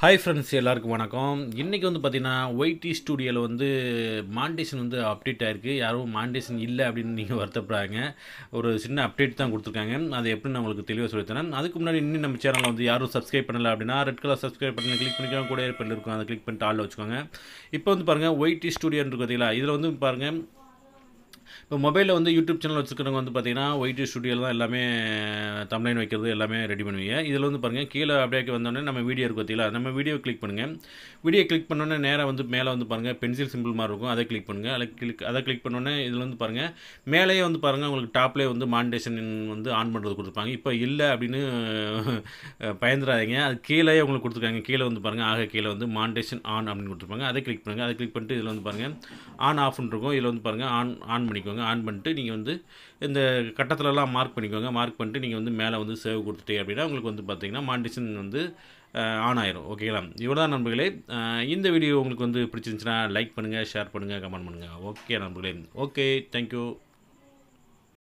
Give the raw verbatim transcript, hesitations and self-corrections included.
Hi friends, எல்லாருக்கும் வணக்கம். இன்றைக்கி வந்து பார்த்திங்கன்னா ஒய்டி ஸ்டூடியோவில் வந்து மானிட்டேஷன் வந்து அப்டேட் ஆகிருக்கு. யாரும் மானிட்டேஷன் இல்லை அப்படின்னு நீங்கள் வருத்தப்படுறாங்க. ஒரு சின்ன அப்டேட் தான் கொடுத்துருக்காங்க. அது எப்படின்னு நான் உங்களுக்கு தெளிவாக சொல்லித்தரேன். அதுக்கு முன்னாடி இன்னும் நம்ம சேனலில் வந்து யாரும் சப்ஸ்கிரைப் பண்ணலை அப்படின்னா ரெட் கலர் சப்ஸ்கிரைப் பண்ணி கிளிக் பண்ணிக்கலாம். கூட ஏற்பட்டு இருக்கும், அதை கிளிக் பண்ணிட்டு ஆளில் வச்சுக்கோங்க. இப்போ வந்து பாருங்கள் ஒய்டி ஸ்டூடியோன்னு பார்த்தீங்களா, இதில் வந்து பாருங்கள் இப்போ மொபைலில் வந்து யூடியூப் சேனல் வச்சுக்கிறவங்க வந்து பார்த்தீங்கன்னா ஒய்டி ஸ்டுடியோவில் தான் எல்லாமே தம்ப்நெயில் வைக்கிறது எல்லாமே ரெடி பண்ணுவீங்க. இதில் வந்து பாருங்கள் கீழே அப்படியே வந்தோடனே நம்ம வீடியோ இருக்குது பார்த்தீங்களா, நம்ம வீடியோ கிளிக் பண்ணுங்கள். வீடியோ கிளிக் பண்ணோன்னே நேராக வந்து மேலே வந்து பாருங்கள் பென்சில் சிம்பிள் மாதிரி இருக்கும், அதை கிளிக் பண்ணுங்கள். அதை கிளிக் அதை கிளிக் பண்ணோன்னே இதில் வந்து பாருங்கள் மேலேயே வந்து பாருங்கள் உங்களுக்கு டாப்லேயே வந்து மானிட்டேஷன் வந்து ஆன் பண்ணுறது கொடுத்துருப்பாங்க. இப்போ இல்லை அப்படின்னு பயந்துடாதீங்க, அது கீழே உங்களுக்கு கொடுத்துருக்காங்க. கீழே வந்து பாருங்கள் ஆக கீழே வந்து மானிட்டேஷன் ஆன் அப்படின்னு கொடுத்துருப்பாங்க. அதை கிளிக் பண்ணுங்கள். அதை கிளிக் பண்ணிட்டு இதில் வந்து பாருங்கள் ஆன் ஆஃப்னு இருக்கும். இதில் வந்து பாருங்கள் ஆன் ஆன் பண்ணிக்கோங்க. ஆன் பண்ணிட்டு நீங்கள் வந்து இந்த கட்டத்திலலாம் மார்க் பண்ணிக்கோங்க. மார்க் பண்ணிட்டு நீங்கள் வந்து மேலே வந்து சேவ் கொடுத்துட்டே அப்படின்னா உங்களுக்கு வந்து பார்த்தீங்கன்னா மானிட்டேஷன் வந்து ஆன் ஆயிரும். ஓகேங்களா? இவ்வளோ தான் நண்பர்களே. இந்த வீடியோ உங்களுக்கு வந்து பிடிச்சிருந்துச்சுன்னா லைக் பண்ணுங்கள், ஷேர் பண்ணுங்கள், கமெண்ட் பண்ணுங்கள். ஓகே நண்பர்களே. Okay, thank you.